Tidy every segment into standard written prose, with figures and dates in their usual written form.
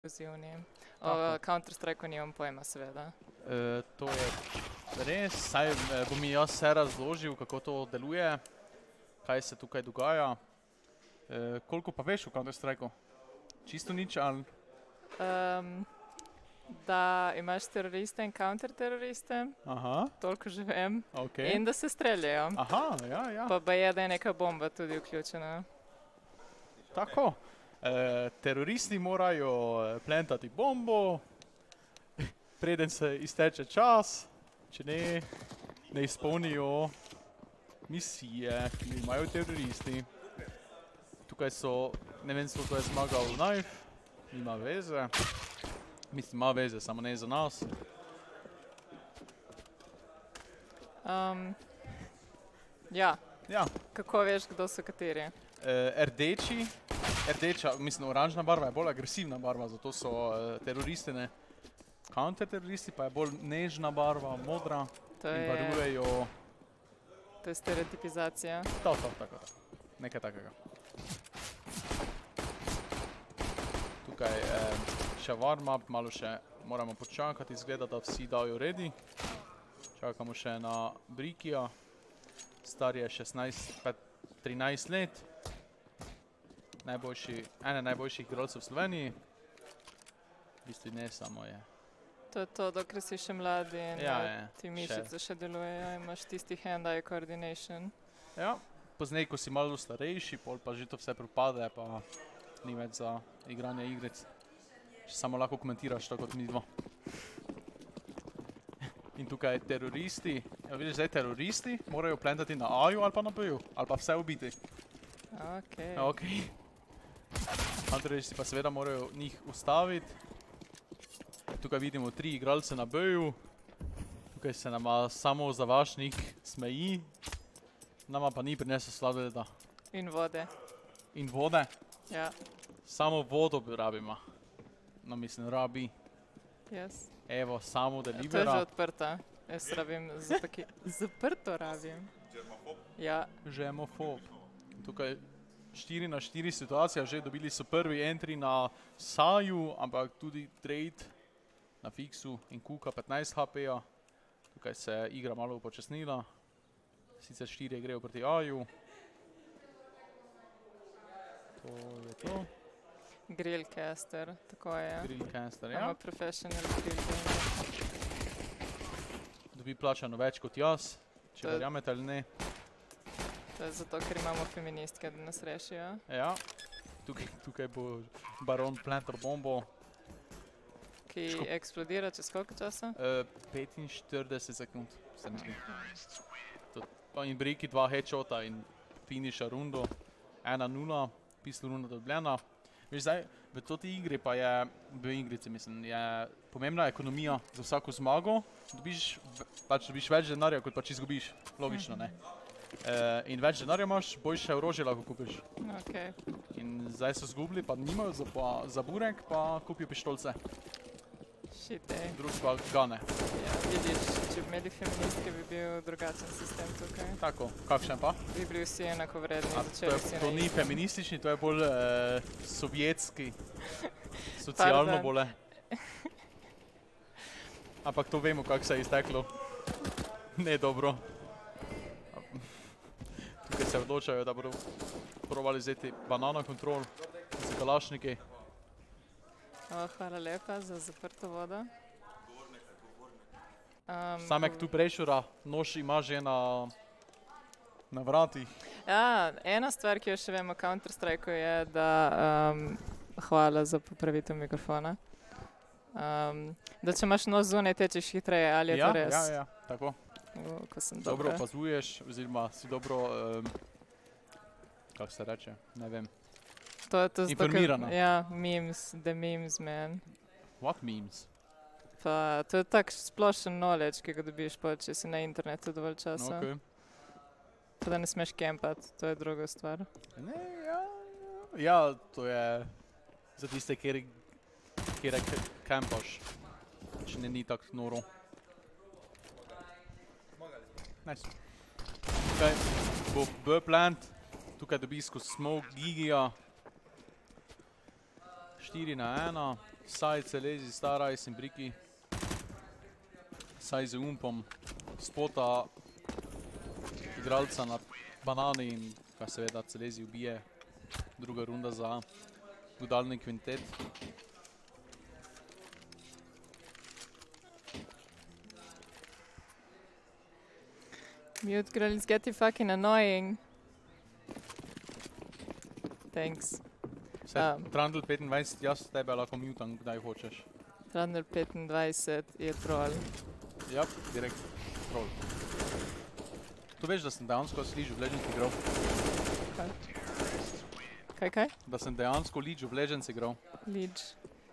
ekskluzivni. O Counter-Strikeu nimam pojma, seveda. To je res, saj bom jaz vse razložil, kako to deluje, kaj se tukaj dogaja. Koliko pa veš o Counter-Strikeu? Čisto nič ali? Da imaš teroriste in counter-teroriste, toliko že vem, in da se streljajo. Aha, ja. Pa je, da je neka bomba tudi vključena. Tako. Teroristi morajo plantati bombo, preden se izteče čas, če ne izpolnijo misije, ki imajo teroristi. Tukaj so, ne vem, to je zmagal Knife, nima veze. Mislim, ima veze, samo ne za nas. Ja. Ja. Kako veš, kdo so kateri? Rdeča, mislim, oranžna barva je bolj agresivna barva, zato so teroristi, ne. Counter-teroristi pa je bolj nežna barva, modra in varujejo. To je stereotipizacija. Tako. Nekaj takega. Tukaj še warm-up, malo še moramo počakati, izgleda, da vsi dajo ready. Čakamo še na Brikija, star je 13 let. Ene najboljših igralcev v Sloveniji. V bistvu ne samo je. To je to, dokler si še mladi in ti mišice še delujejo, imaš tisti hand-eye coordination. Ja, poznej, ko si malo starejši, pol pa že to vse propade, pa ni več za igranje igric. Samo lahko komentiraš to kot mi dva. In tukaj teroristi, ja vidiš zdaj teroristi, morajo plantati na A-ju ali pa na B-ju, ali pa vse ubiti. Okej. Teroristi pa seveda morajo njih ustaviti. Tukaj vidimo 3 igralce na B-ju. Tukaj se nama samo zavašnik smeji. Nama pa ni prinesel sladoleda. In vode. In vode? Ja. Samo vodo rabimo. No, mislim, rabi. Yes. Evo, samo delivera. To je že odprta. Jaz rabim zaprto rabim. Germofob? Ja. Germofob. Tukaj 4-4 situacija, že dobili so prvi entry na Saju, ampak tudi trade na Fixu in Kuka 15 HP-ja. Tukaj se igra malo upočasnila. Sicer 4 grejo proti A-ju. To je to. Grillcaster, tako je. Grillcaster, ja. I'm a professional grillcaster. Dobi plačano več kot jaz, če verjamete ali ne. To je zato, ker imamo feministke, da nas rešijo. Ja. Tukaj bo baron plantar bombo. Ki eksplodira čez koliko časa? 45 sekund, se mi zdi. In Briki 2 headshota in finisha rundo. 1-0, pistol runda dobljena. Veš, zdaj, v toti igri pa je, v igrici mislim, je pomembna ekonomija za vsako zmago. Dobiš več denarja, kot pa če izgubiš. Logično, ne? In več denarja imaš, boljše orožje lahko kupiš. Okej. In zdaj so zgubili, pa nimajo za burek, pa kupijo pištolce. Drug pa gane. Ja, vidiš, če bi imeli feministke, bi bil drugačen sistem tukaj. Tako, kakšen pa? Bi bili vsi enakovredni, začeli vsi na To ni feministični, to je bolj sovjetski, socialno bolj. Ampak to vemo, kako se je izteklo. Ne dobro. Tukaj se odločajo, da bodo probali vzeti banana kontrol z kalašniki. Hvala lepa za zaprto vodo. Samek tu prešura, nož ima že na vratih. Ja, ena stvar, ki jo še vem o Counter-Strikeu je, da hvala za popravitev mikrofona. Da če imaš nos zunaj, tečeš hitreje, ali je to res? Ja, tako. Ko sem dobro opazuješ, oziroma si dobro, kako se reče, ne vem. Informirana. Ja, memes, the memes, man. What memes? Pa, to je tak splošen knowledge, ki ga dobiš pa, če si na internetu dovolj časa. Pa da ne smeš kempat, to je druga stvar. Ne, ja, to je za tiste, kjer kempaš, če ni tako noro. Nice. Tukaj bo B-plant, tukaj dobi skozi smoke Gigija. 4-1. Saj Celezi, Star Ice in Briki. Saj z umpom spota igralca na banani in kaj seveda Celezi ubije. Druga runda za budalni kvintet. Mute girl is getting fucking annoying. Thanks. Trundle 25, jaz tebe lahko mutam, kdaj hočeš. Trundle 25 je troll. Ja, direkt troll. Tu veš, da sem dejansko s League of Legends igral? Kaj? Da sem dejansko League of Legends igral. League.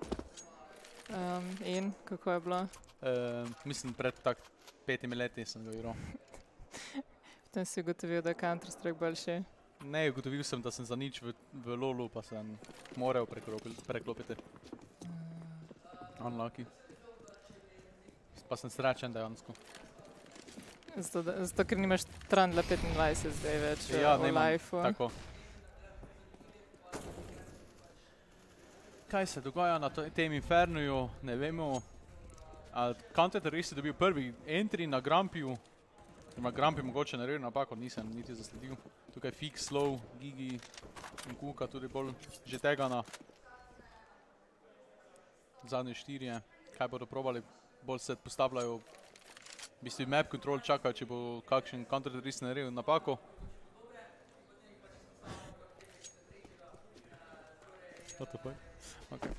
In kako je bilo? Mislim, pred tak 5 leti sem ga igral. Potem si ugotovil, da je Counter-Strike boljši. Ne, ugotovil sem, da sem za nič v LoLu, pa sem moral preklopiti. Unlucky. Pa sem srečen dejansko. Zato, ker nimaš Trundla 25 zdaj več v life-u. Tako. Kaj se dogaja na tem Infernuju, ne vemo. Counter-Terrorist je dobil prvi entry na Grumpiju. Na Grumpi mogoče naredil napako, nisem niti zasledil. Tukaj Fix, Slow, Gigi in Kuka tudi bolj že tegana. Zadnji 4, kaj bodo probali, bolj se postavljajo. V bistvu map control čakajo, če bo kakšen Counter-Terrorist naredil napako. What the fuck? Okay.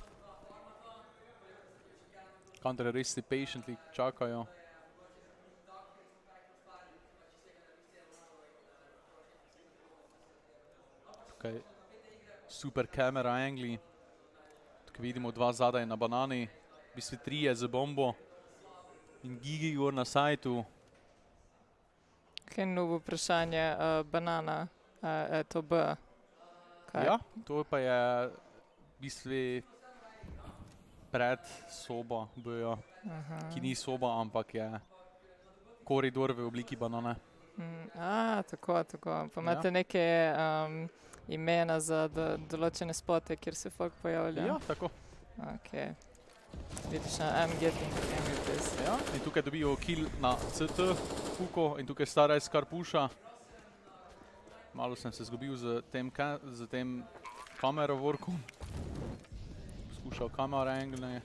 Counter-Terroristi patiently čakajo. Tukaj super kamera angli. Tukaj vidimo dva zadaj na banani. V bistvu 3 je z bombo. In Gigi gor na sajtu. Kaj je novo vprašanje? Banana, je to B? Kaj? Ja, to pa je v bistvu pred soba B-ja, ki ni soba, ampak je koridor v obliki banane. Tako. Pa imate neke imena za določene spote, kjer se folk pojavlja? Ja, tako. Ok. Vidiš, I'm getting with this. Ja, in tukaj dobijo kill na CT, Kuko, in tukaj Star Ice kar puša. Malo sem se zgubil z tem kamero-workom. Poskušal kamera angle.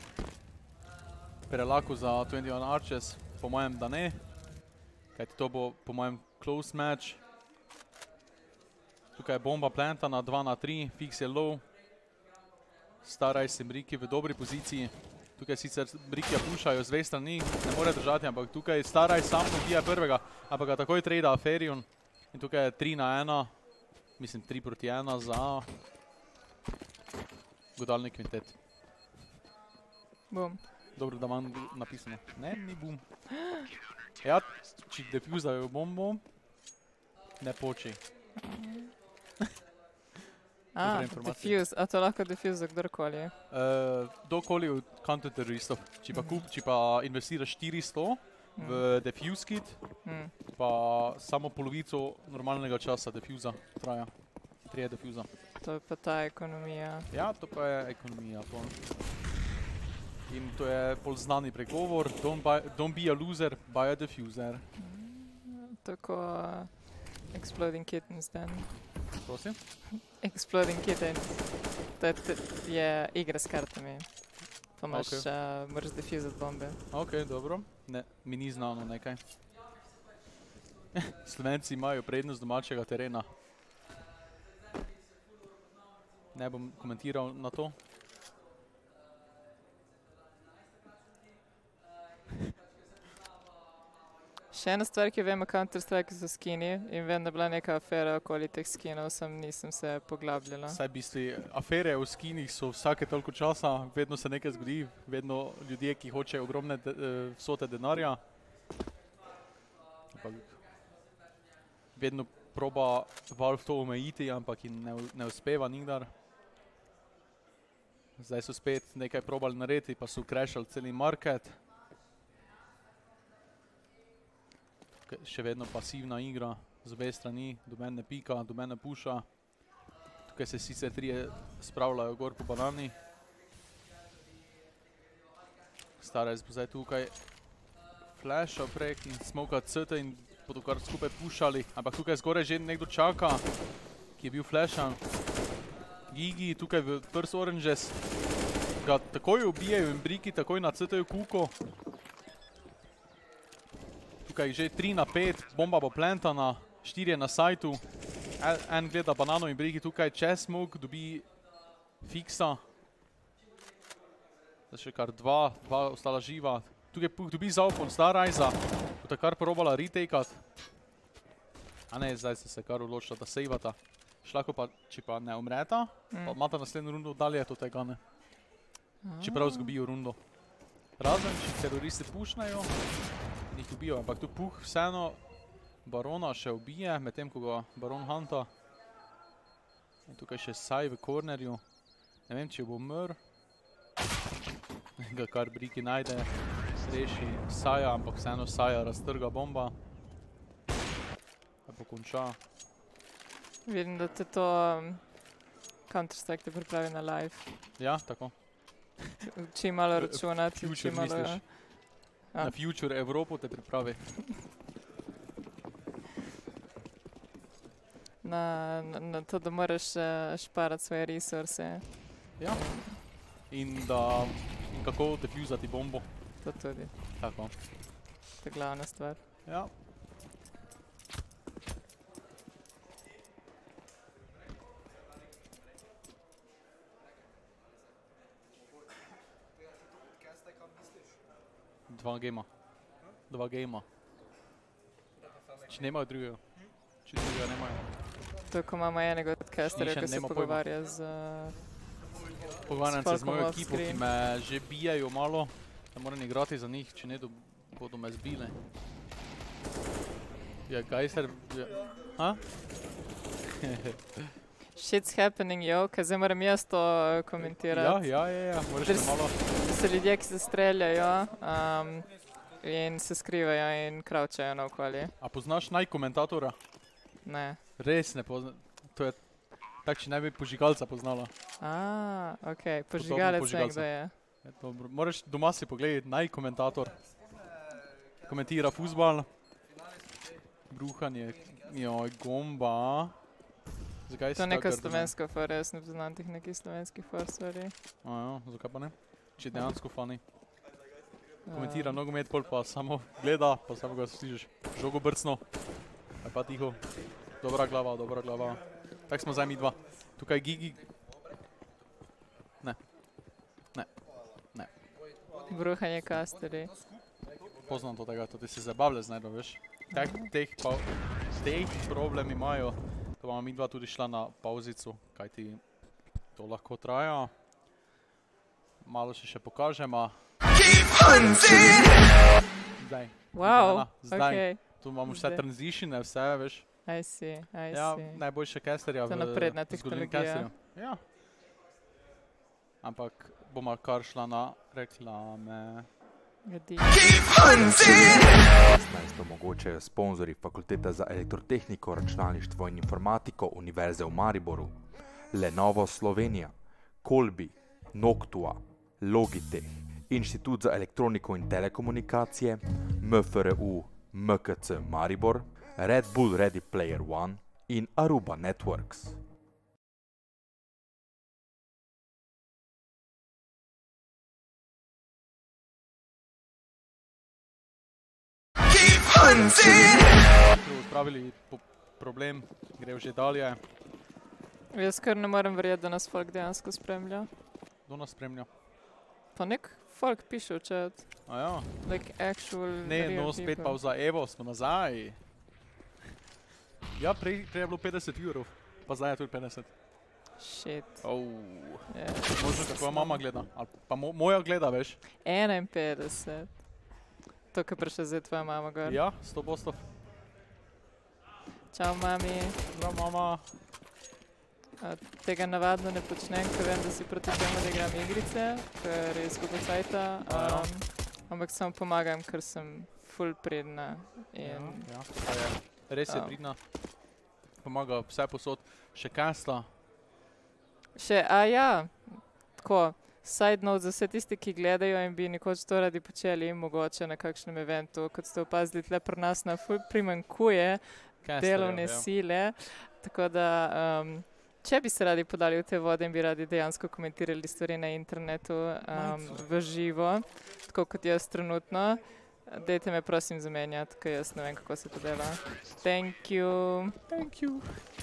Prelako za 21 Arches, po mojem da ne. Kajti to bo po mojem close match. Tukaj je bomba plantana, 2-3, Fix je low. Star Ice in Briki v dobri poziciji. Tukaj sicer Brikija pušajo z dve strani, ne more držati, ampak tukaj Star Ice sam ubija prvega, ampak ga takoj trada Aferion. In tukaj je 3-1, mislim 3-1 za godalni kvintet. Boom. Dobro, da imam napisano. Ne, ni boom. Ja, če defuzajo bombo, ne poči. Defuse. A to lahko defuse kdorkoli? Dokoli od counter-terroristov. Če pa investiraš 400 v defuse kit, pa samo polovico normalnega časa defuza traja. 3 defuza. To je pa ta ekonomija. Ja, to pa je ekonomija. In to je bolj znani pregovor. Don't be a loser, buy a diffuser. Tako Exploding Kittens then. Prosim? Exploding Kittens. To je igra s kartami. Pa moraš defuzati bombe. Ok, dobro. Ne, mi ni znano nekaj. Slovenci imajo prednost domačega terena. Ne bom komentiral na to. Še ena stvar, ki vem o Counter-Strike so skini in vem, da je bila neka afera okoli teh skinov, nisem se poglabljala. Saj v bistvu afere v skinih so vsake toliko časa, vedno se nekaj zgodi, vedno ljudje, ki hočejo ogromne vsote denarja. Vedno proba Valve to omejiti, ampak jim ne uspeva nikdar. Zdaj so spet nekaj probali narediti, pa so crashali celi market. Še vedno pasivna igra z obe strani, do mene ne pika, do mene puša. Tukaj se sicer 3 spravljajo gor po banani. Stara, jaz bo zdaj tukaj flashal prek in smoka CT in bodo kar skupaj pušali. Ampak tukaj zgoraj že nekdo čaka, ki je bil flashan. Gigi tukaj v First Oranges ga takoj ubijajo in Briki takoj na CT-ju kuko. Tukaj že 3 na 5, bomba bo plantana, 4 je na sajtu. En gleda banano in Briki tukaj čez smoke, dobi fiksa. Zdaj še kar dva ostala živa. Tukaj Puh dobi zaupon Starrajza, bo kar probala retakeat. A ne, zdaj ste se kar odločila, da sejvata. Šlako pa, če pa ne umreta, pa imata naslednjo rundo dalje to tega ne. Čeprav zgubijo rundo. Razen, če teroristi pušnajo, jih ubijo, ampak tu Puh vseeno Barona še ubije, medtem ko ga Baron hanta. In tukaj še Saj v kornerju. Ne vem, če bo umr. Ga kar Briki najde, reši Saja, ampak vseeno Saja raztrga bomba. Pa konča. Vidim, da te to Counter-Strike te pripravi na live. Ja, tako. Či malo računati, Future či malo... misliš? Na Future Evropo te pripravi. Na to, da moraš šparati svoje resurse. Ja. In kako defuzati bombo. To tudi. Tako. To je glavna stvar. Ja. Dva gejma. Če nemajo drugega. Če drugega nemajo. To, ko imamo enega od casterja, ki se pogovarja z... Pogovarjam se z mojo ekipo, ki me že bijajo malo, da moram igrati za njih, če ne bodo me zbile. Ja, Geiser... Ha? Shit's happening, yo, kaj zdaj moram jaz to komentirati. Ja, moraš te malo... So ljudje, ki se streljajo in se skrivajo in kravčajo naokoli. A poznaš najkomentatora? Ne. Res ne poznam. To je tak, če ne bi požigalca poznala. Okej. Požigalec vem, kdo je. Dobro. Moraš doma si pogledati najkomentator. Komentira fuzbal. Bruhanje. Joj, gomba. Zakaj si to tako neka grdo? slovenska fora, jaz ne poznam tih nekih slovenskih for, sorry. Zakaj pa ne? Če dejansko fani. Komentira nogomet, pol pa samo gleda, pa samo ga slišiš. Žogo brcno. Pa tiho. Dobra glava. Tak smo zdaj mi dva. Tukaj Gigi. Ne. Bruhanje casterji. Poznam to tega, to ti se zabavlja znajdo, veš. Teh problem imajo. To bomo mi dva tudi šla na pauzicu, kajti to lahko traja. Malo še pokažemo. Zdaj. Wow, zdaj. okej. Tu imamo vse transitione, vse, veš. I see. Ja, najboljše casterja v napredna zgodovini tehnologija. casterja. Ja. Ampak bomo kar šla na reklame. To omogočajo sponzorji Fakulteta za elektrotehniko, računalništvo in informatiko Univerze v Mariboru, Lenovo Slovenija, Kolbi, Noctua, Logitech, Inštitut za elektroniko in telekomunikacije, MFRU, MKC Maribor, Red Bull Ready Player One in Aruba Networks. Odpravili problem, gre že dalje. Jaz kar ne morem verjeti, da nas folk dejansko spremlja. Kdo nas spremlja? Pa nek folk piše v chat. Ja. Like actual Ne, real no, spet pa za Evo smo nazaj. Ja, prej je bilo 50 €, pa zdaj je tudi 50. Shit. Možno kako mama gleda, ali pa moja gleda, veš. 51. To, kar prišla zdaj tvoja mama gor. Ja, 100%. Čau, mami. Čau, mama. Tega navadno ne počnem, ker vem, da si proti temu, da igram igrice, ker je izgubo cajta. Ampak samo pomagam, ker sem ful pridna. Ja, res je pridna. Pomaga vse posod. Še kasla. Ja, tako. side note za vse tisti, ki gledajo in bi nekoč to radi počeli, mogoče na kakšnem eventu, kot ste opazili, tle pri nas na ful primanjkuje delovne sile, tako da če bi se radi podali v te vode in bi radi dejansko komentirali stvari na internetu v živo, tako kot jaz trenutno, dajte me prosim zamenjati, ker jaz ne vem, kako se to dela. Thank you. Thank you.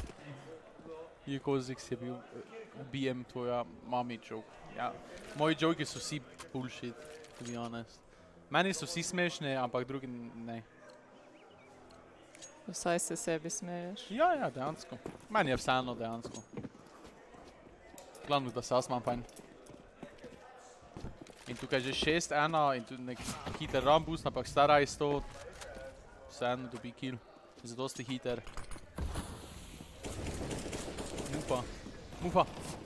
Kozix je bil BM tvoja mami joke. Ja, moji joke so vsi bullshit, to be honest. Meni so vsi smešni, ampak drugi ne. Vsaj se sebi smeješ. Ja, dejansko. Meni je vseeno dejansko. Glavno, da se jaz imam fajn. In tukaj že 6-1 in tu nek hiter rambus, ampak stara je 100. Vseeno dobi kill. Zadosti hiter. Mufa.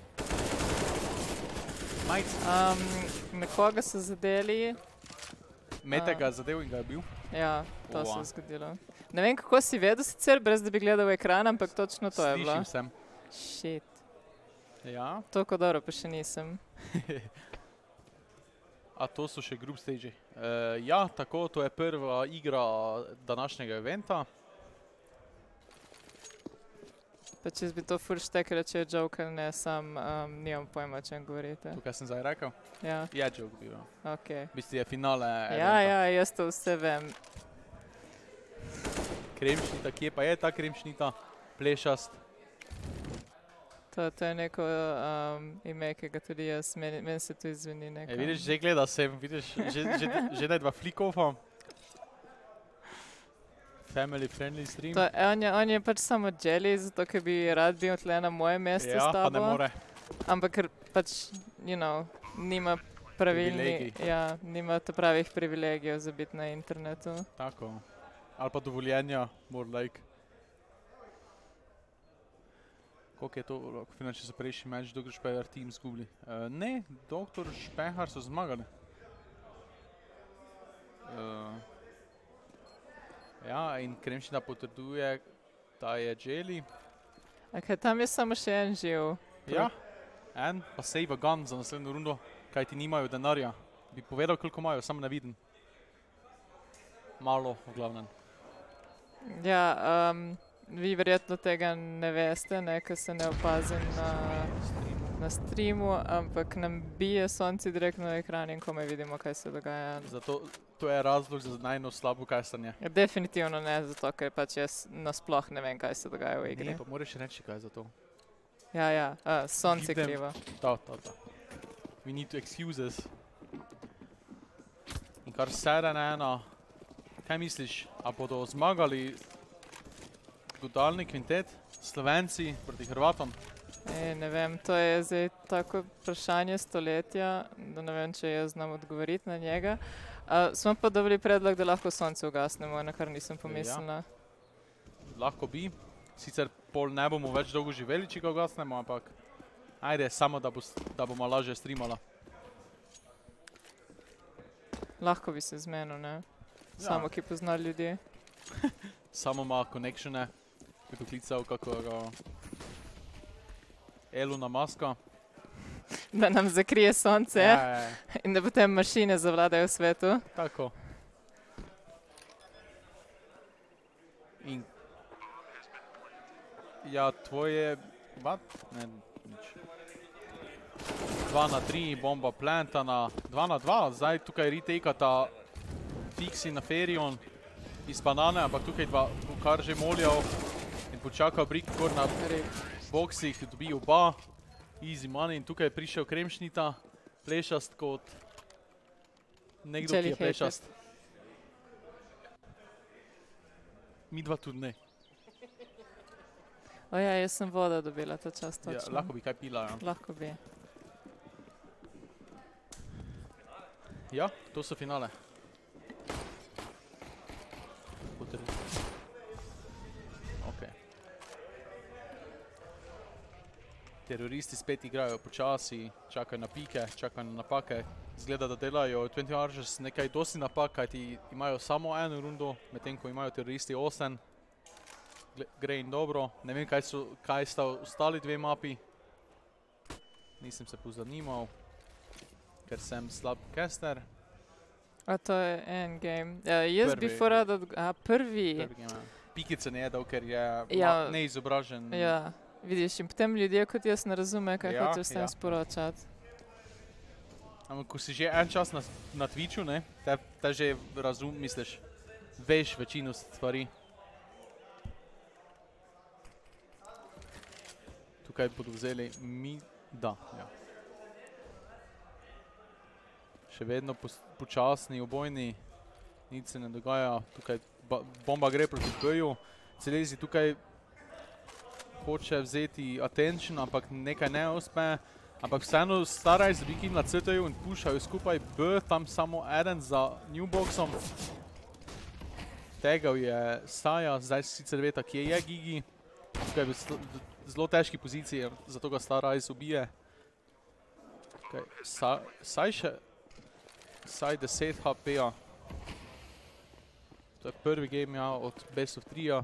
Majc. Nekoga so zadeli. Mete ga zadev in ga je bil. Ja, to se je zgodilo. Ne vem, kako si vedel sicer, brez da bi gledal v ekran, ampak točno to je bilo. Slišim sem. Shit. Ja. Toliko dobro pa še nisem. A to so še group stage. Ja, tako, to je prva igra današnjega eventa. Pa če bi to ful štekala, če je joke ali ne, sam nimam pojma, o čem govorite. Tukaj sem zdaj rekel? Ja. Je joke bil. Ok. V bistvu je finale eventa. Ja, jaz to vse vem. Kremšnita, kje pa je ta kremšnita? Plešast. To je neko ime, ki ga tudi jaz, meni se to izveni neko. Vidiš, že gleda sem, vidiš, že da je dva flick-offa. Family friendly stream. On je pač samo jelly, zato ker bi rad bil tle na moje mesto s tabo. Ja, pa ne more. Ampak ker pač, nima nima pravih privilegijev za biti na internetu. Tako. Ali pa dovoljenja, more like. Koliko je to, finančno so prejšnji meč, Dr. Špehar team zgubili? Ne, Dr. Špehar so zmagali. Ja, in Kremšnita potrduje, da je jelly. Ok, tam je samo še en živ. Ja, pa save a gun za naslednjo rundo, kaj ti nimajo denarja. Bi povedal, koliko imajo, samo ne vidim. Malo, v glavnem. Ja, vi verjetno tega ne veste, ker se ne opazim na streamu, ampak nam bije sonce direktno na ekran in komaj vidimo, kaj se dogaja. Zato to je razlog za najno slabo kajstanje. Definitivno ne, zato ker pač jaz nasploh ne vem, kaj se dogaja v igri. Ne, pa moraš reči, kaj je za to. Ja, sonce krivo. Da. We need to excuses. In kar 7-1, kaj misliš, a bodo zmagali godalni kvintet, Slovenci proti Hrvatom? Ne vem, to je zdaj tako vprašanje stoletja, da ne vem, če jaz znam odgovoriti na njega. Smo pa dobili predlog, da lahko sonce ugasnemo, na kar nisem pomislila. Lahko bi. Sicer pol ne bomo več dolgo živeli, če ga ugasnemo, ampak ajde, samo da bomo lažje streamala. Lahko bi se zmenil, ne? Samo, ki pozna ljudi. Samo ima connectione. Bi poklical kakega Elona Muska. Da nam zakrije sonce in da potem mašine zavladajo v svetu. Tako. In ja, tvoje... Ne, nič. 2-3, bomba plantana. 2-2, zdaj tukaj retakata Fixi na Ferion iz banane, ampak tukaj dva kar že moljal in počakal Brick kor na boksih, dobi oba. Easy money in tukaj je prišel Kremšnita, plešast kot nekdo, ki je plešast. Mi dva tudi ne. Oja, jaz sem voda dobila ta čas točno. Ja, lahko bi kaj pila, ja. Lahko bi. Ja, to so finale. Ok. Teroristi spet igrajo počasi, čakajo na pike, čakajo na napake. Zgleda, da delajo 20 Archers nekaj dosti napak, kajti imajo samo eno rundo, medtem ko imajo teroristi 8. Gre in dobro. Ne vem, kaj sta ostali dve mapi. Nisem se pozanimal. ker sem slab caster. A to je en game. Jaz bi rad prvi. Pikice ne je dal, ker je neizobražen. Ja, vidiš, in potem ljudje kot jaz ne razume, kaj hočeš s tem sporočati. Ampak ko si že en čas na Twitchu, ne, te že misliš, veš večino stvari. Tukaj bodo vzeli da, ja. Še vedno počasni obojni, nič se ne dogaja, tukaj bomba gre proti B-ju, Celesi tukaj hoče vzeti attention, ampak nekaj ne uspe, ampak vseeno Starajs dobi kill na CT-ju in pušajo skupaj B, tam samo eden za Newboxom. Tegal je Saja, zdaj sicer veta, kje je Gigi, tukaj je v zelo težki poziciji, zato ga Starajs ubije. Saj 10 HP-ja. To je prvi game od Best of 3-ja.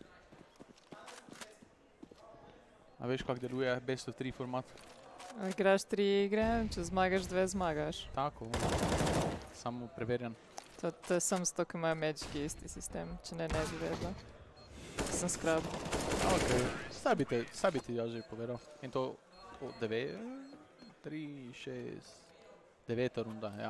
A veš, kako deluje Best of 3 format? Igraš 3 igre, če zmagaš 2, zmagaš. Tako, samo preverjen. To je samo s to, ki imajo Magiki isti sistem, če ne bi vedela. Sem skrab. Ok, saj bi ti jaz že povedal. In to 9, 3, 6, 9 runda, ja.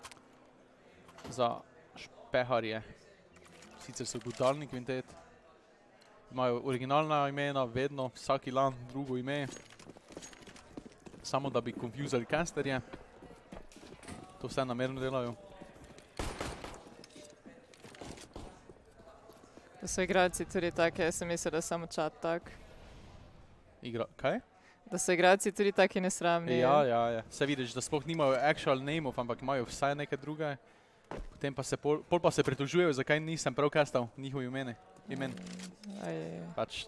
Za špeharje. Sicer so brutalni kvintet. Imajo originalna imena, vedno, vsaki lan drugo ime. Samo da bi confusali casterje. To vse namerno delajo. Da so igralci tudi take, jaz sem mislil, da samo chat tak. Kaj? Da so igralci tudi taki nesramni. Ja. Se vidiš, da sploh nimajo actual name-ov, ampak imajo vsaj nekaj druge. Potem pa se pol pa se pritožujejo, zakaj nisem prav castal njihovi imen. Pač,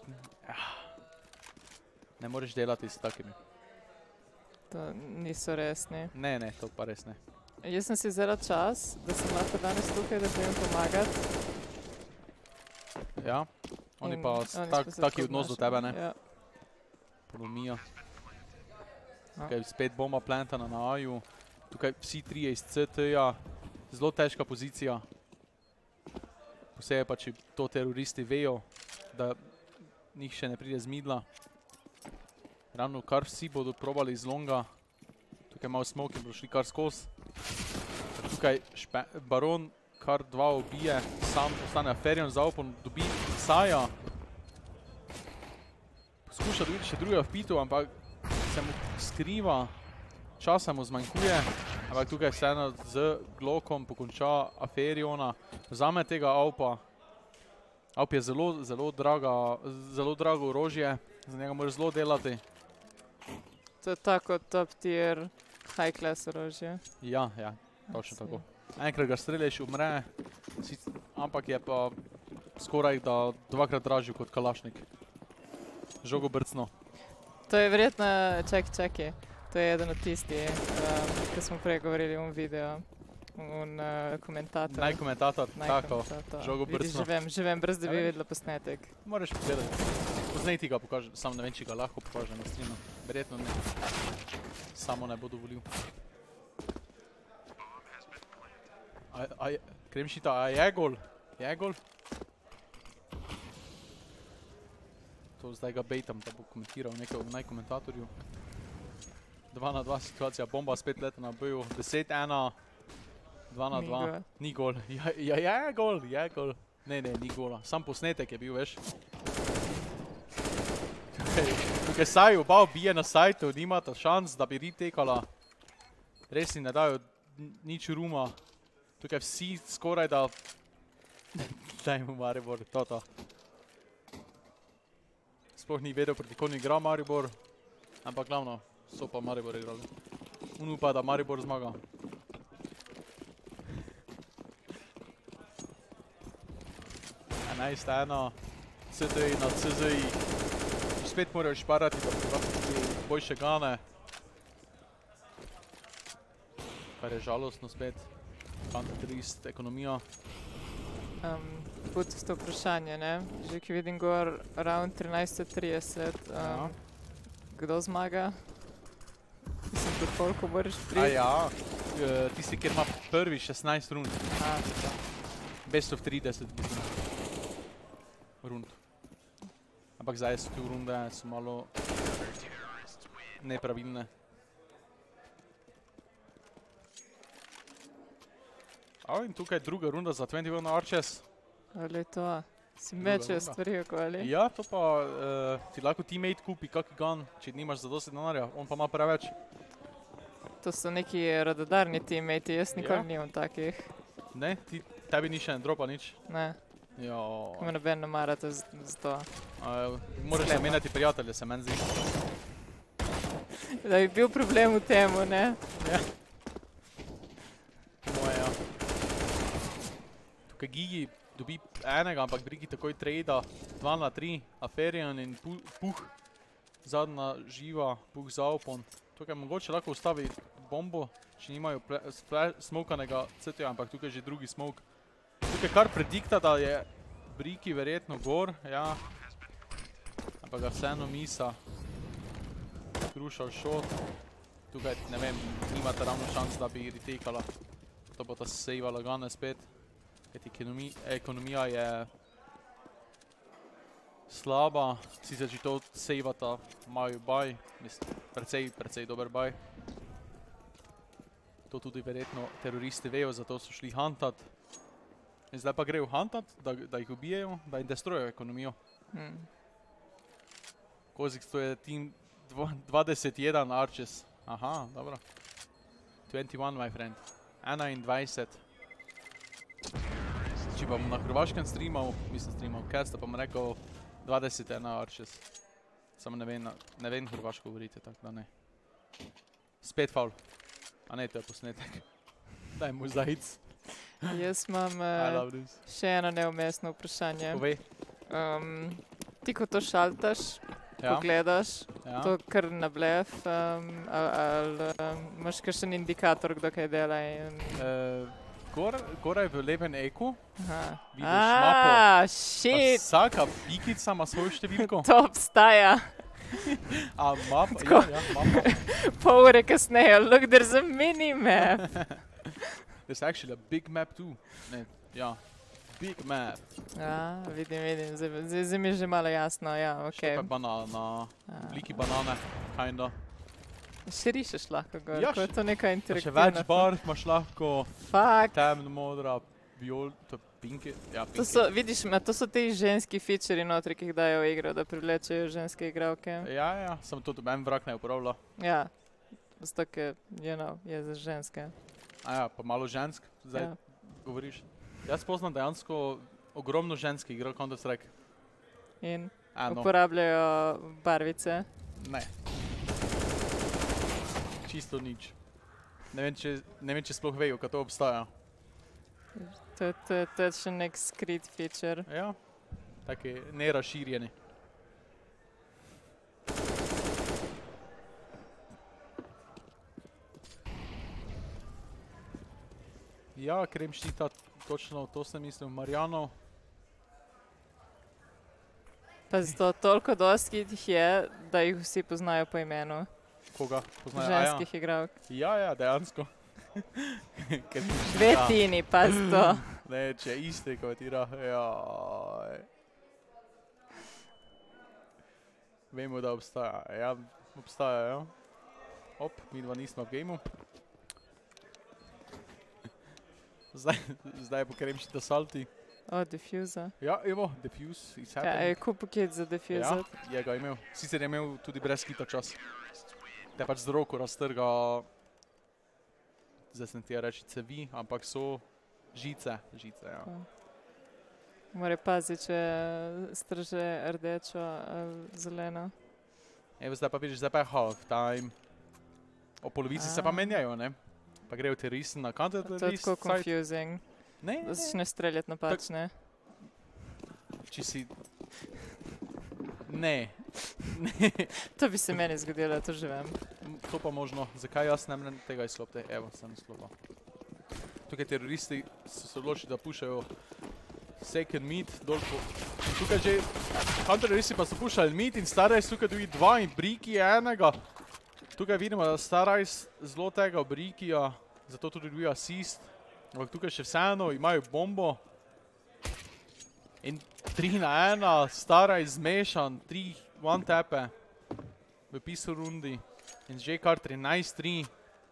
ne moreš delati s takimi. To niso resni. Ne, to pa res ne. Jaz sem si vzela čas, da sem lahko danes tukaj, da bi jim pomagati. Ja, oni pa taki odnos do tebe, ne? Ja. Polomija. Tukaj spet bomba plantana na A-ju. Tukaj vsi trije iz CT-ja. Zelo težka pozicija. Posebej pa, če to teroristi vejo, da njih še ne pride z midla. Ravno kar vsi bodo probali iz longa. Tukaj malo smoke in bodo šli kar skozi. Tukaj Baron kar 2 ubije, sam ostane Aferion za opon, dobi Saja. Poskuša dobiti še drugega v pitu, ampak se mu skriva, časa mu zmanjkuje. Ampak tukaj vseeno z Glockom pokonča Aferiona, vzame tega Aupa. Aup je zelo drago orožje, za njega moraš zelo delati. To je tako top tier, high class orožje. Ja, točno tako. Enkrat ga streljaš, umre, ampak je pa skoraj da 2-krat dražji kot Kalašnik. Žogo brcno. To je verjetno, čaki. To je eden od tisti, ki smo prej govorili v video. Komentator. Najkomentator, tako, žogo brcno. Že vem, brez da bi videla posnetek. Moraš pogledati. Poznaj ti ga pokaže, sam ne vem, če ga lahko pokaže na streamu. Verjetno ne. Samo ne bo dovolil. Kremšita, a je gol? Je gol? To zdaj ga bejtam, da bo komentiral nekaj v najkomentatorju. 2-2 situacija, bomba spet leta na B-ju, 10-1, 2-2, ni gol. Ja, je gol. Ne, ni gola, sam posnetek je bil, veš. Tukaj Saj oba bije na sajtu, nimata šans, da bi retakala. Res si ne dajo nič ruma. Tukaj vsi skoraj da... Dajmo Maribor, to. Sploh ni vedel, proti kom igra Maribor. Ampak glavno, so pa Maribor igrali. On upa, da Maribor zmaga. Ena, CTI na CZI. Spet morajo šparati, da bi lahko tudi boljše gane. Kar je žalostno spet. Counter-terrorist, ekonomija. Pusto vprašanje, ne? Že ki vidim gor round 13:30. Kdo zmaga? Mislim, do koliko moraš priti. Tisti, kjer ima prvi 16 rund. Best of 30 rund. Ampak zdaj so tu runde, so malo nepravilne. In tukaj je druga runda za 21 Arches. Ali to? Si mečejo stvari, ako ali? Ja, to pa ti lahko teammate kupi kaki gun, če nimaš zadosti denarja, on pa ima preveč. To so neki radodarni teammate, jaz nikoli nimam takih. Ne? Tebi ni še ne dropa nič? Ne. Ko me noben ne marate za to. Moraš zamenjati prijatelje, se meni zdi. Da bi bil problem v temu, ne? Ja. Moje, ja. Tukaj Gigi dobi enega, ampak Brigi takoj trada 2 na 3, Aferian in Puh. Zadnja živa, Puh za opon. Tukaj mogoče lahko ustavi bombo, če nimajo smokanega CT, ampak tukaj je že drugi smok. Tukaj kar predikta, da je Brigi verjetno gor, ja. Ampak ga vseeno misa. Crucial shot. Tukaj, ne vem, nimate ravno šans, da bi retakala. To bo ta saveala gane spet. Kajti ekonomija je slaba, sicer če to savata, imajo buy, mislim, precej dober buy. To tudi verjetno teroristi vejo, zato so šli huntat. In zdaj pa grejo huntat, da jih ubijejo, da jim destrojo ekonomijo. Kozik, to je team 21 Arches. Aha, dobro. 21, my friend. 21. Če pa bom na hrvaškem streamal, casta, pa bom rekel 21 Arches. Samo ne vem hrvaško govoriti, tako da ne. Spet faul. A ne, to je posnetek. Daj mu zajic. Jaz imam še eno neumestno vprašanje. Povej. Ti, ko to šaltaš, ko gledaš, to kar na blef, ali imaš kakšen indikator, kdo kaj dela? Goraj v levem eku vidiš mapo. Shit! Vsaka pikica ima svojo številko. To obstaja. A mapa? Ja, mapa. Pol ure kasneje, look, there's a mini-map. There's actually a big map too. Ne, ja. Big map. Vidim. Zdaj mi je že malo jasno, ja, okej. Še pa banana, obliki banane, kinda. Še rišeš lahko gor, ko je to neka interaktivna. Še več barv imaš lahko. Fuck. Temno modra, viol, to je pinki. Ja, pinki. Vidiš, to so ti ženski featurei notri, ki jih dajo v igro, da privlečejo ženske igralke. Ja, samo to en vrak ne uporablja. Ja, zato, ker, je za ženske. Pa malo žensk, zdaj govoriš. Jaz poznam dejansko ogromno ženskih igral Counter-Strike. In uporabljajo barvice? Ne. Čisto nič. Ne vem, če sploh vejo, kaj to obstaja. To je še nek skrit feature. Ja, taki neraširjeni. Ja, Krem štita, točno to sem mislil, Marjanov. Pa zato toliko dosti jih je, da jih vsi poznajo po imenu. Koga poznajo? Ženskih igralk. Ja, dejansko. Dve Tini, pa to. Ne, če iste komentira, Vemo, da obstaja. Ja, obstaja, ja. Hop, mi dva nismo v gameu. Zdaj bo Krem štita salti. Diffuser. Ja, evo, defuse, it's happening. Je kupil kit za diffuser? Ja, je ga imel. Sicer je imel tudi brez kita čas. Te pač z roko raztrga, zdaj sem ti reči cevi, ampak so žice, ja. Mora paziti, če strže rdečo ali zeleno. Evo, zdaj pa vidiš, zdaj pa je half time. O polovici se pa menjajo, ne? Pa grejo teroristi na counter-terrorist. To je tako confusing. Ne. Da si ne streljati napačne. Če si... Ne. To bi se meni zgodilo, to že vem. To pa možno. Zakaj jaz ne morem tega izklopiti? Evo, sem izklopil. Tukaj teroristi so se odločili, da pušajo second meat dol po... Tukaj že... Counter-teroristi pa so pušali meat in stare tukaj dobi 2 in Briki enega. Tukaj vidimo, da Starajs zelo tega obrikija, zato tudi dobijo asist. Ampak tukaj še vseeno imajo bombo. In 3-1, Starajs zmešan, 3 one-tape v pistol rundi. In že kar 13-3.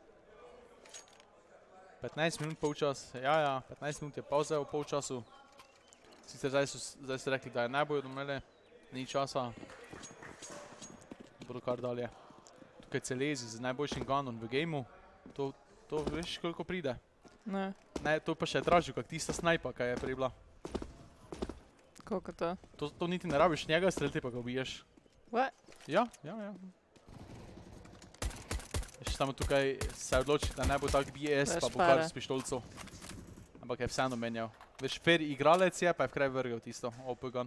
15 minut polčas, ja, 15 minut je pauze v polčasu. Sicer zdaj so rekli, da je ne bojo domele, ni časa. Bodo kar dalje. Tukaj Celezi z najboljšim gunom v gameu. To veš, koliko pride? Ne. Ne, to pa še je dražil, kak tista snajpa, kaj je prej bila. Koliko to? To niti ne rabiš njega streljati, pa ga ubiješ. What? Ja. Še samo tukaj se odloči, da ne bo tak BS, pa bo kar s pištolcov. Ampak je vseeno menjal. Veš, fair igralec je, pa je vkraj vrgel tisto OP gun.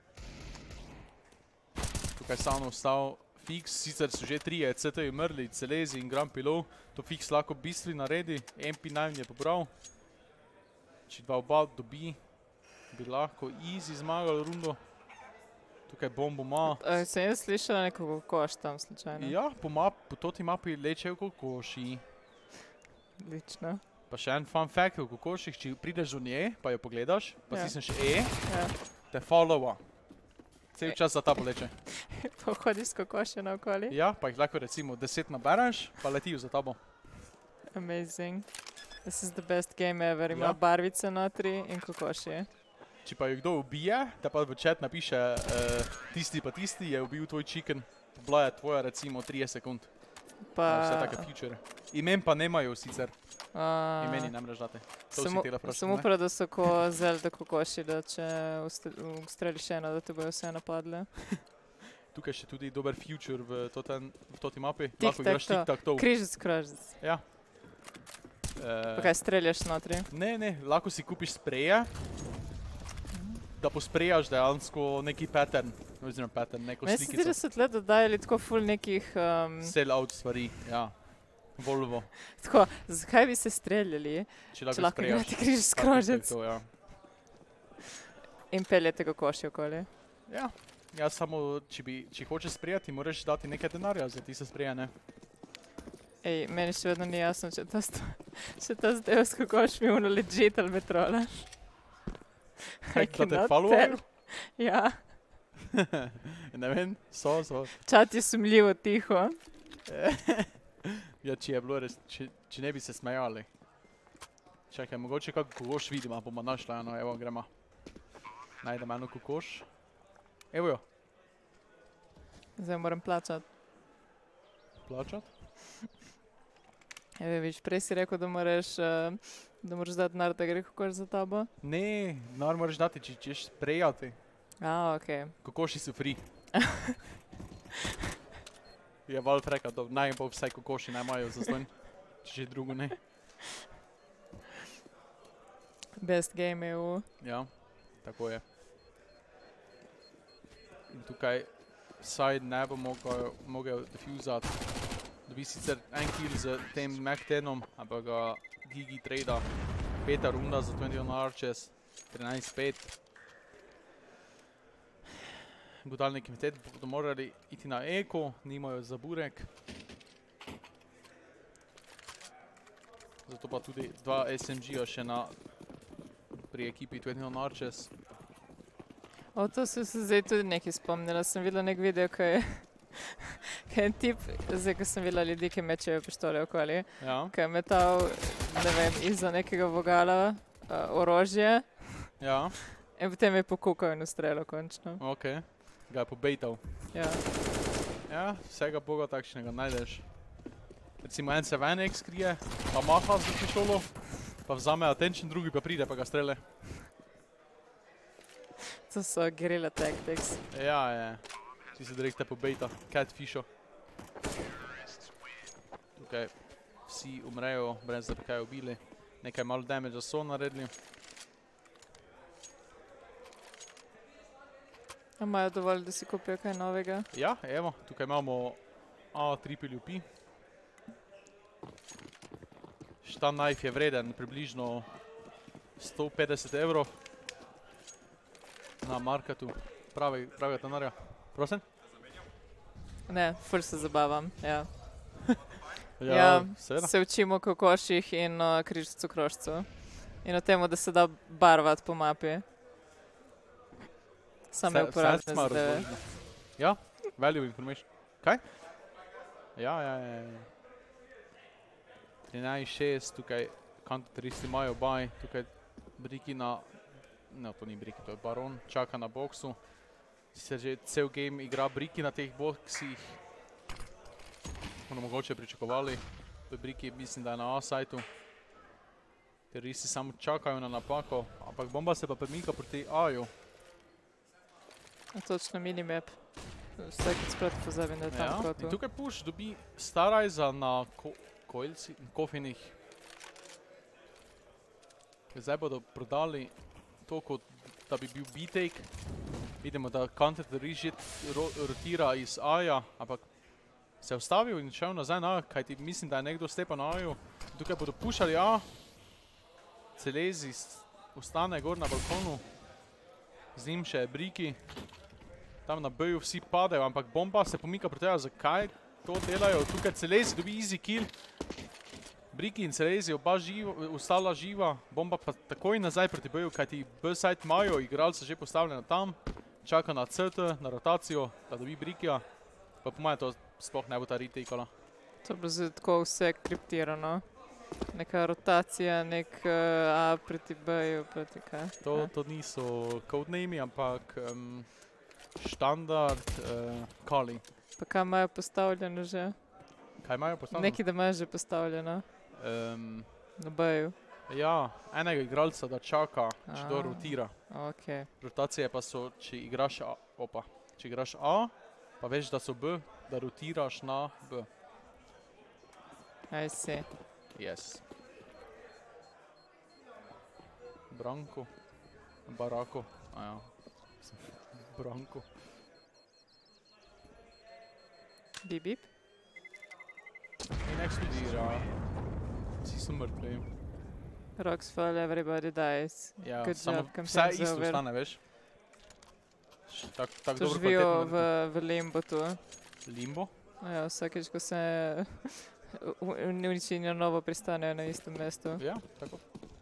Tukaj samo ostal Fix, sicer so že 3 CT umrli, Celezi in Grand Pillow. To Fix lahko bistri naredi, MP9 je pobral. Če 2 oba dobi, bi lahko easy zmagal rundo. Tukaj bombo ima. Sem jaz slišala neko kokoš tam slučajno. Ja, po toti mapi lečejo kokoši. Lično. Pa še en fun fact o kokoših, če prideš do nje, pa jo pogledaš, pa stisneš te followa. Cel čas za tabo leče. Pa hodiš s kokošjo naokoli? Ja, pa jih lahko recimo 10 nabereš, pa letijo za tabo. Amazing. This is the best game ever. Ima barvice notri in kokošje. Če pa jo kdo ubije, te pa v chat napiše tisti pa tisti je ubil tvoj chicken. Bila je tvoja recimo 30 sekund. Vse take future. Imen pa nemajo sicer. Imeni ne mreš dati. Samo prav, da so ko Zelda kokoši, da če ustreliš eno, da te bojo vse napadle. Tukaj še tudi dober future v toti mapi. Lahko igraš tik-tak-to. Križec. Ja. Pa kaj streljaš notri? Ne, lahko si kupiš spreje, da posprejaš dejansko neki pattern, oziroma pattern, neko slikico. Meni se ti, da so tle dodajali tako ful nekih... Sell-out stvari, ja. Volvo. Tako, zakaj bi se streljali, če lahko igrate križec-krožec? In peljete kokoši okoli? Ja. Ja, samo, če hočeš sprejati, moraš dati nekaj denarja za tiste sprejene. Ej, meni še vedno ni jasno, če ta zdaj s kokošmi ono legit ali me trolaš. Da te followajo? Ja. Ne vem, so. Čat je sumljivo tiho. Ja, če je bilo res, če ne bi se smejali. Čakaj, mogoče kak kokoš vidimo, bomo našla eno, evo gremo. Najdem eno kokoš. Evo jo. Zdaj moram plačat. Plačat? Evo, viš, prej si rekel, da moraš dati denar, da gre kokoš za tabo? Ne, denar moraš dati, če ćeš sprejati. Okej. Kokoši so free. Je Valve rekel, da naj bo vsaj kokoši ne imajo zastonj, če že drugo ne. Best game EU. Ja, tako je. In tukaj side ne bo mogel defuzat. Dobi sicer en kill z tem Mac-10-om, ampak ga Gigi trada. 5. runda za 21 Arches, 13-5. Budalni komitet bodo morali iti na eko, nimajo za burek. Zato pa tudi 2 SMG-a še pri ekipi 21 Arches. To sem se zdaj tudi nekaj spomnila. Sem videla nek video, ko je en tip, zdaj ko sem videla ljudi, ki mečejo pištole okoli, ko je metal, ne vem, izza nekega vogala orožje. Ja. In potem je pokukal in ustrelil končno. Okej. Ga je pobejtal. Ja. Ja, vsega boga takšnega najdeš. Recimo en se ven krije, pa maha z pištolo, pa vzame attention, drugi pa pride, pa ga strele. To so guerrilla tactics. Ja. Ti se direkt te pobejta, catfisho. Tukaj vsi umrejo, brez da bi kaj ubili. Nekaj malo damage so naredili. Imajo dovolj, da si kupijo kaj novega? Ja, evo, tukaj imamo A3PLP. Šta knife je vreden približno 150 € na marketu. Pravega denarja. Prosim? Ne, ful se zabavam, ja. Ja, seveda. se učimo o kokoših in križcu krožcu. In o tem, da se da barvati po mapi. Sam ne uporabljam zadeve. Ja, value information. Kaj? Ja. 13.6, tukaj kantoristi imajo baj, tukaj Briki na... Ne, to ni Briki, to je Baron, čaka na boksu. Se že cel game igra Briki na teh boksih. Ono mogoče pričakovali. Briki mislim, da je na A-sajtu. Teroristi samo čakajo na napako, ampak bomba se pa premika proti A-ju. Točno minimap. Vsakeč sproti pozabim, da je tam kotu. In tukaj push dobi Starajza na kofinih. Zdaj bodo prodali to, kot da bi bil B-take. Vidimo, da counter-terrorist rotira iz A-ja, ampak se je ustavil in šel nazaj na A, kajti mislim, da je nekdo stepa na A-ju. Tukaj bodo pušali A. Celezi ostane gor na balkonu. Z njim še je Briki. Tam na B-ju vsi padajo, ampak bomba se pomika proti A. Zakaj to delajo? Tukaj Celezi dobi easy kill. Briki in Celezi oba ostala živa. Bomba pa takoj nazaj proti B-ju, kajti B-side imajo igralca že postavljena tam. Čaka na CT, na rotacijo, da dobi Brikija. Pa po mojem to sploh ne bo ta retake-ala. To je bilo zdaj tako vse kriptirano. Neka rotacija, nek A proti B-ju, proti kaj. To niso codename, ampak standard calling. Pa kaj imajo postavljeno že? Kaj imajo postavljeno? Nekaj, da imajo že postavljeno. Na B-ju. Ja, enega igralca, da čaka, če to rotira. Okay. Rotacije pa so, če igraš če igraš A, pa veš, da so B, da rotiraš na B. I see. Yes. Branko. Barako. Ja. Branko. Bip, bip. In eksplodira. Vsi so mrtvi. Rocks fall, everybody dies. Ja, Good samo job, vse campaign's isto over. stane, veš. Tak To živijo v limbo tu. Limbo? Ja, vsakeč, ko se uničijo novo pristanejo na istem mestu. Ja, tako.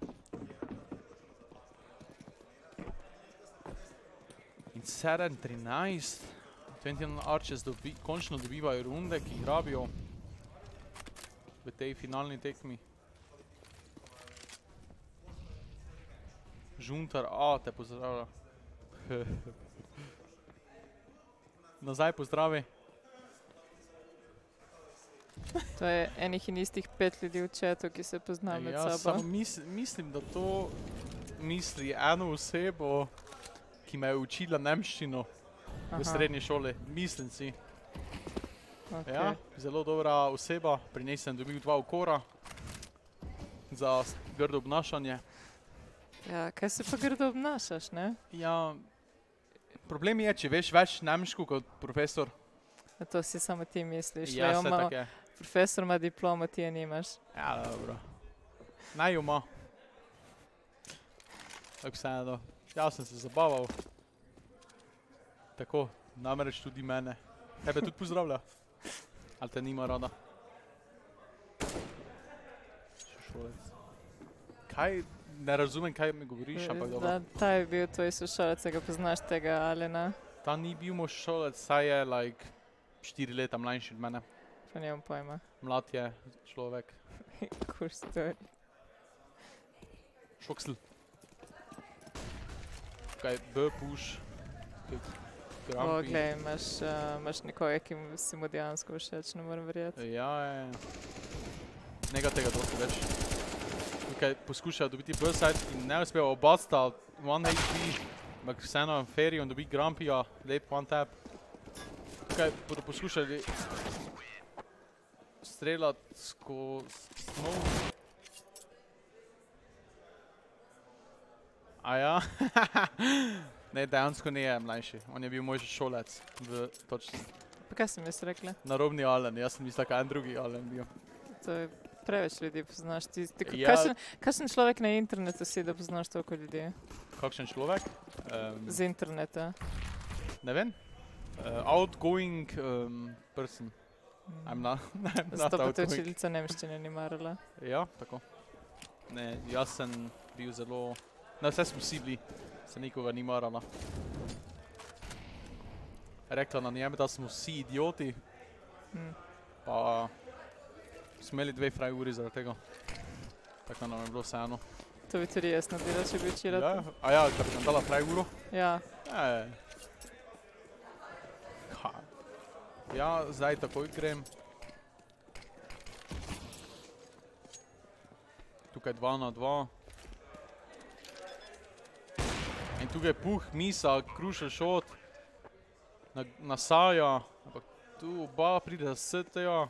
In 7-13. 21 Arches končno dobivajo runde, ki jih rabijo v tej finalni tekmi. Žuntar A te pozdravlja. Nazaj pozdravi. To je enih in istih 5 ljudi v chatu, ki se pozna med sabo. Samo mislim, da to misli eno osebo, ki me je učila nemščino v srednji šoli. Mislim si. Okay. Ja, zelo dobra oseba. Pri njej sem dobil 2 okora za grdo obnašanje. Ja, kaj se pa grdo obnašaš, ne? Ja, problem je, če veš več nemško kot profesor. A to si samo ti misliš. Ja, se tako je. Profesor ima diplomo, ti je nimaš. Ja, dobro. Naj ima. Tako se eno. Jaz sem se zabaval. Tako, namreč tudi mene. Tebe tudi pozdravlja. Ali te nima rada? Sošolec. Kaj? Ne razumem, kaj mi govoriš, ampak dobro. Ta je bil tvoj sošolec, ga poznaš tega Alena? Ta ni bil moj sošolec, saj je 4 leta mlajši od mene. Pa nimam pojma. Mlad je človek. Cool story. Šoksl. Tukaj B push. Glej, imaš nekoga, ki si mu dejansko všeč, ne moram verjeti. Ja. Nega tega dosti več. Tukaj poskušajo dobiti B-side in ne uspejo oba sta 1 HP, ampak vseeno Ferion dobi Grumpyja, lep one tap. Tukaj bodo poskušali streljati skozi smoke. A ja? Ne, dejansko ne je mlajši. On je bil moj šolec v točni. Pa kaj sem jaz rekla? Narobni Alen, jaz sem mislil, kaj en drugi Alen bil. To je preveč ljudi poznaš. Ja. Kakšen človek na internetu si, da poznaš toliko ljudi? Kakšen človek? Z interneta. Ne vem. Outgoing person. I'm not Zato pa te outgoing. učiteljica nemščine ni marala. Ja, tako. Ne, jaz sem bil zelo... Na vse smo vsi bili, se nikoga ni marala. Rekla na njem, da smo vsi idioti, pa smo imeli 2 fraj uri zaradi tega. Tako nam je bilo vseeno. To bi tudi jaz naredila, če bi učila. Ja, a ja, da bi nam dala fraj uro? Ja. Ja, zdaj takoj grem. Tukaj 2 na 2. In tukaj je puh, misa, crucial shot. Na Saja, ampak tu oba pride za ST-ja.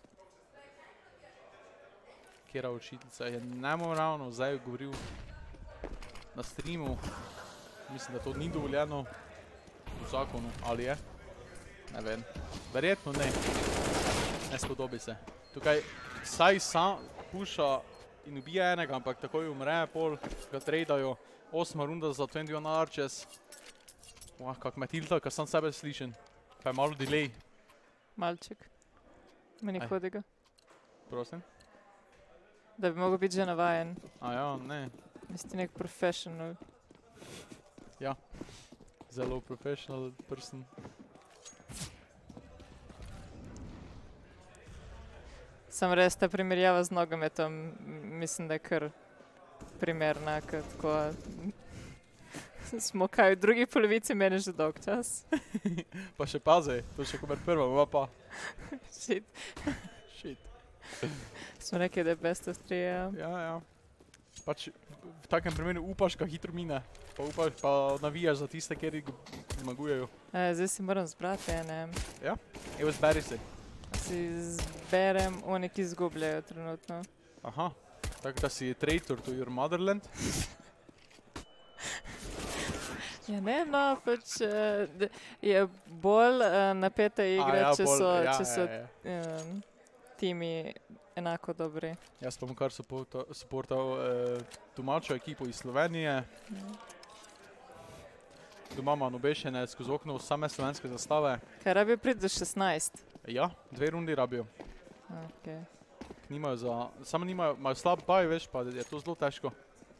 Kjera učiteljica je nemoravno zdaj govoril na streamu. Mislim, da to ni dovoljeno v zakonu, ali je? Ne vem. Verjetno ne. Ne spodobi se. Tukaj Saj sam puša in ubije enega, ampak takoj umre, pol ga tradeajo. 8. runda za 21 Arches. Kak me tilta, kad sam sebe slišen. Pa je malo delay. Malček. Meni hodi ga. Prosim? Da bi mogel biti že navajen. A ja, ne. Mislim, nek professional. Ja. Zelo professional person. Sam res ta primerjava z nogometom, mislim, da je kar primerna, ker tako smo kaj v drugi polovici meni že dolg čas. Pa še pazi, to še komer prva, bova pa. Shit. Shit. Smo rekli, da je best of 3, ja. Ja. Pač v takem primeru upaš, ka hitro mine. Pa upaš, pa navijaš za tiste, kjer zmagujejo. Zdaj si moram zbrati, ne. Ja? Evo zberi se. Si zberem one, ki izgubljajo trenutno. Aha. Tako da si traitor to your motherland? Ja ne, no, pač je bolj napeta igra, če so timi enako dobri. Jaz pa bom kar supportal domačo ekipo iz Slovenije. Doma imam obešene skozi okno same slovenske zastave. Kaj rabijo priti do 16? Ja, 2 rundi rabijo. Okay. Nimajo za... Samo nimajo, imajo slab baj, veš, pa je to zelo težko.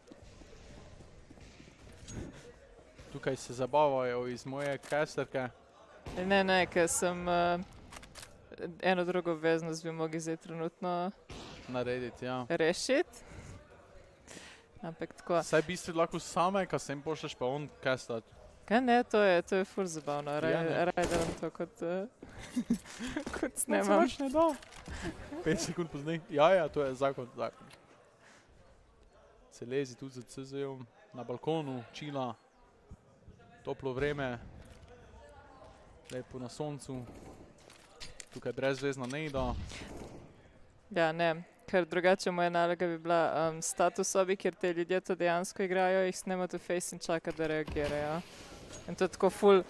Tukaj se zabavajo iz moje casterke. Ne, ker sem eno drugo obveznost bi mogli zdaj trenutno narediti, ja. Rešiti. Ampak tako. Saj v bistvu lahko same, kad se jim pošleš pa on castat. Kaj ne, to je ful zabavno. Raj delam to kot snemam. To se več ne da. 5 sekund poznaj. Ja, to je zakon. Se lezi tudi za CZ-om, na balkonu, čila. Toplo vreme, lepo na soncu, tukaj brezvezna nejda. Ja, ne, ker drugače moja naloga bi bila status sobi, kjer te ljudje to dejansko igrajo, jih snemati v face in čaka, da reagirajo. In to je tako ful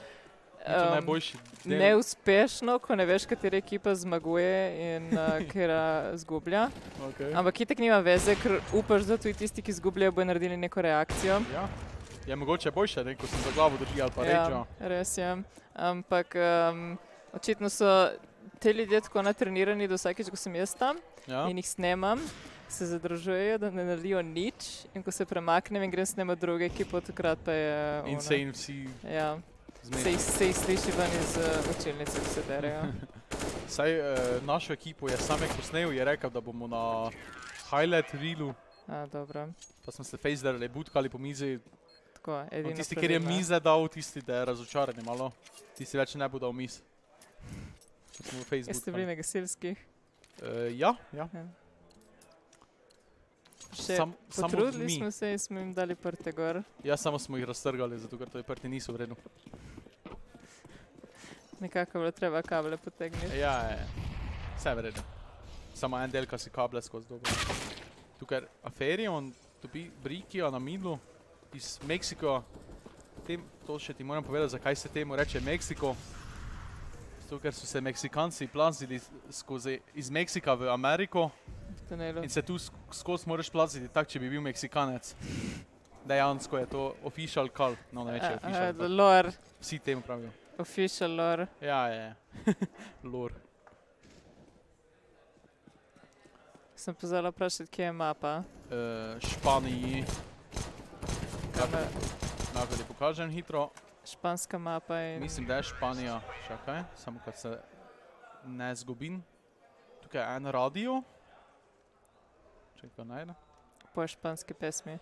neuspešno, ko ne veš, katera ekipa zmaguje in katera zgublja. Ampak itak nima veze, ker upaš, da tudi tisti, ki zgubljajo, bojo naredili neko reakcijo. Ja. Je mogoče boljše, ko sem za glavo drži ali pa rečo. Ja, res je. Ampak očitno so te ljudje tako natrenirani, da vsakeč, ko sem jaz tam in jih snemam, se zadržujejo, da ne naredijo nič in ko se premaknem in grem snemat druge ekipo, takrat pa je in se jim vsi se jih sliši ven iz učilnice, ko se derejo. Saj našo ekipo je Samek posnel, je rekel, da bomo na highlight reelu. Dobro. Pa smo se fejzderali, butkali po mizi. Tisti, kjer je mize dal, tisti, da je razočaran malo. Tisti več ne bo dal miz. Ste bili na gasilskih? Ja. Potrudili smo se in smo jim dali prte gor. Ja, samo smo jih raztrgali, zato ker to prti niso v redu. Nekako bilo treba kable potegniti. Ja, vse v redu. Samo en del, ka si kable skozi dobro. Tukaj Aferion dobi Brikija na midlu. Iz Meksiko, to še ti moram povedati, zakaj se temu reče Meksiko. Zato, ker so se Meksikanci plazili iz Meksika v Ameriko in se tu skozi moraš plaziti tak, če bi bil Meksikanec. Dejansko je to official call, no ne reče official call. Lore. Vsi temu pravijo. Official lore. Ja. Lore. Sem pozvala vprašati, kje je mapa. Španiji. Najprej ti pokažem hitro. Španska mapa in... Mislim, da je Španija. Čakaj, samo kad se ne zgubim. Tukaj je en radio. Čekaj, najde. Po španski pesmi.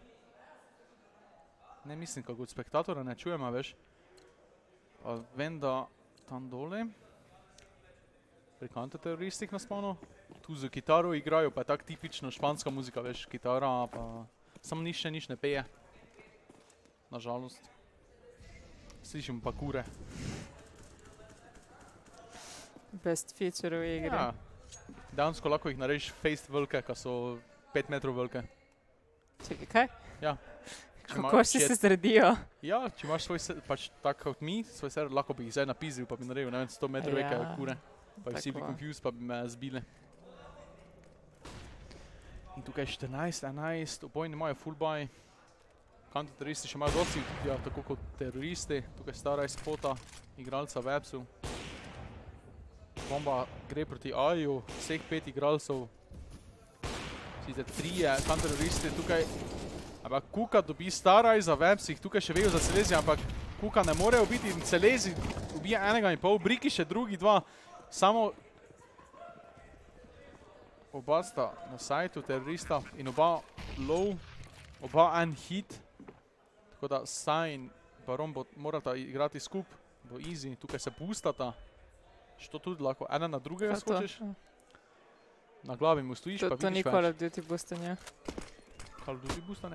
Ne mislim, kako od spektatora ne čujem, a veš. Vem, da tam dole pri counterteroristih na sponu. Tu z kitaro igrajo, pa je tak tipično španska muzika, veš, kitara, pa samo nič ne peje. Nažalost. Slišim pa kure. Best feature v igri. Ja. Dejansko lahko jih narediš face velike, ka so 5 metrov velike. Čekaj, kaj? Ja. Kako se zredijo? Ja, če imaš svoj set, pač tak kot mi, svoj set, lahko bi jih zdaj napizdil, pa bi naredil, ne vem, 100 metrov velike kure. Pa vsi bi confused, pa bi me zbili. In tukaj 14, 11, obojni imajo full buy. Counter-teroristi še imajo dosti, ja, tako kot teroristi. Tukaj stara spota, igralca Websu. Bomba gre proti Aju, vseh 5 igralcev. Sicer 3 counter-teroristi tukaj. Ampak Kuka dobi staraj za Webs, jih tukaj še vejo za Celezi, ampak Kuka ne more ubiti in Celezi ubije 1,5, Briki še drugi 2. Samo oba sta na sajtu terorista in oba low, oba en hit. Tako da Sai in Baron morata igrati skup, bo easy, tukaj se boostata. Što tudi lahko, ena na drugega skočiš. Na glavi mu stojiš, pa vidiš več. To ni Call of Duty boostanje. Call of Duty boostanje?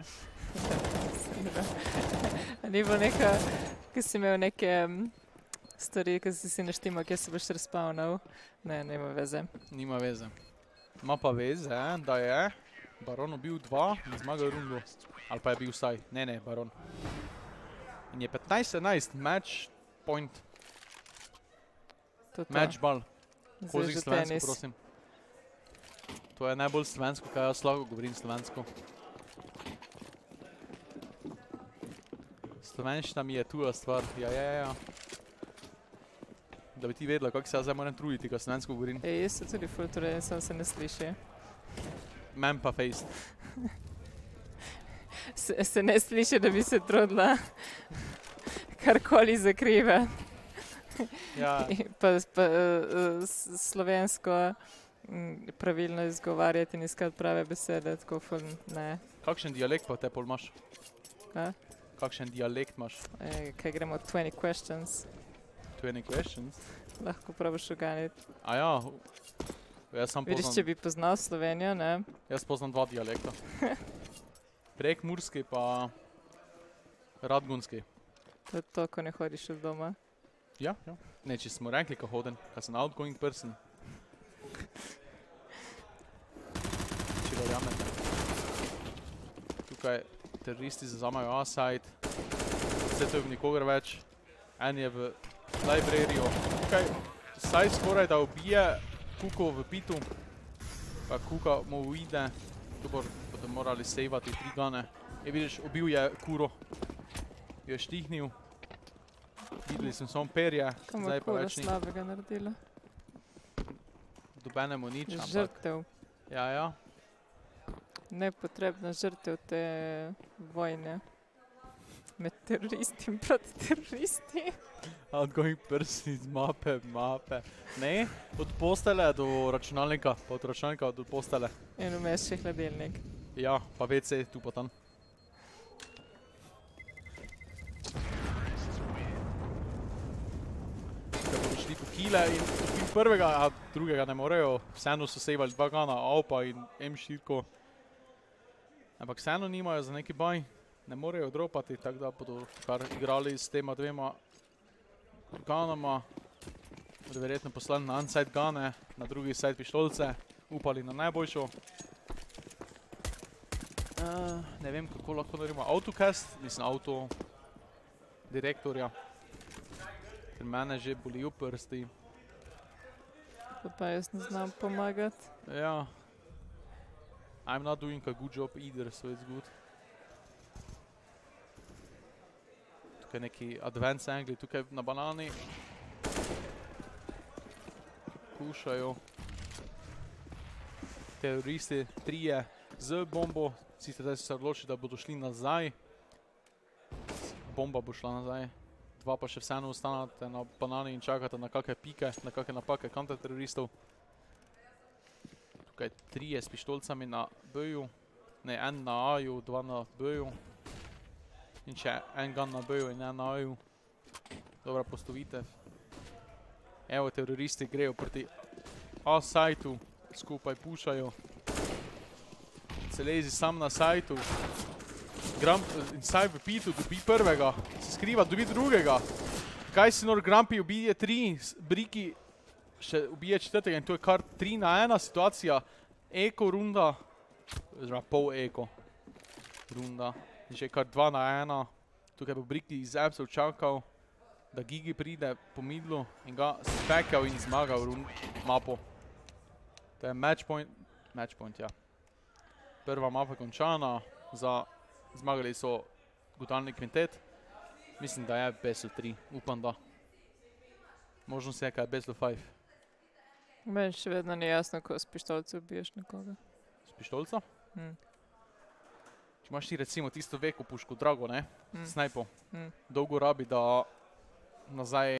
Ni bilo neka, ki si imel neke stvari, ki si naštimal, kje se boš respawnal. Ne, nima veze. Nima veze. Ima pa veze, da je Baron ubil 2 in zmagal rundo. Ali pa je bil Sai. Ne, Baron. In je 15-11, match point. Match ball. Kozik slovensko, prosim. To je najbolj slovensko, kaj jaz lahko govorim slovensko. Slovenščina mi je tuja stvar. Ja. Da bi ti vedela, kako se jaz zdaj moram truditi, ko slovensko govorim. Jaz se tudi ful trudim, samo se ne sliši. Men pa face. Se ne sliši, da bi se trudila karkoli zakriva. Ja. Pa slovensko pravilno izgovarjati in iskati prave besede, tako ful ne. Kakšen dialekt pa te pol imaš? Kaj? Kakšen dialekt imaš? Kaj gremo 20 questions. 20 questions? Lahko probaš uganiti. A ja, jaz sam poznam... Vidiš, če bi poznal Slovenijo, ne? Jaz poznam 2 dialekta. Prekmurski pa radgunski. To je to, ko ne hodiš od doma. Ja. Ne, če smo rekli, ko hodim, ko sem outgoing person. Če verjamete. Tukaj teroristi zazamajo A-side. Vse to je v nikogar več. En je v librariju. Tukaj Sai skoraj da ubije Kuko v pitu. Pa Kuka mu uide. Tu bodo morali savati 3 gane. Vidiš, ubil je Kuro. Jo je štihnil. Videli sem samo perje. Kam je Kuro slabega naredila? Dobenemu nič, ampak... Žrtev. Ja. Nepotrebna žrtev te vojne. Med teroristi in proti teroristi. Outgoing person iz mape. Ne, od postele do računalnika, pa od računalnika do postele. In vmes še hladilnik. Ja, pa WC tu pa tam. Tukaj bodo šli po kile in odbil prvega, a drugega ne morejo. Vseeno so savali 2 gana, Aupa in M4-ko. Ampak vseeno nimajo za neki baj. Ne morejo dropati, tako da bodo kar igrali s tema 2 ganama. Bodo verjetno poslali na on-side gane, na drugi side pištolce, upali na najboljšo. Ne vem, kako lahko naredimo autocast, mislim auto direktorja. Ker mene že bolijo prsti. Pa jaz ne znam pomagati. Ja. I'm not doing a good job either, so it's good. Tukaj neki advanced angle, tukaj na banani. Kušajo. teroristi, 3 z bombo, sicer zdaj so se odločili, da bodo šli nazaj. Bomba bo šla nazaj, 2 pa še vseeno ostanete na banani in čakate na kakve pike, na kakve napake kontrateroristov. Tukaj 3 s pištolcami na B-ju, ne, 1 na A-ju, 2 na B-ju. In še 1 gun na B-ju in 1 na A-ju. Dobra postavitev. Evo, teroristi grejo proti A-sajtu, skupaj pušajo. Celezi sam na sajtu. Inside v pitu dobi prvega, se skriva, dobi drugega. Kajsinor Grumpy ubije 3, Briki še ubije 4. in to je kar 3-1 situacija. Eko runda, oziroma pol eko runda. In še kar 2-1. Tukaj bo Briki iz Absov čakal, da Gigi pride po midlu in ga spekal in zmagal mapo. To je matchpoint, ja. Prva mapa končana, zmagali so Brutalni kvintet. Mislim, da je best of 3, upam da. Možnost je, kaj je best of 5. Meni še vedno ni jasno, ko s pištolca ubiješ nekoga. S pištolca? Če imaš ti recimo tisto veko puško, drago, ne? Snajpo. Dolgo rabi, da nazaj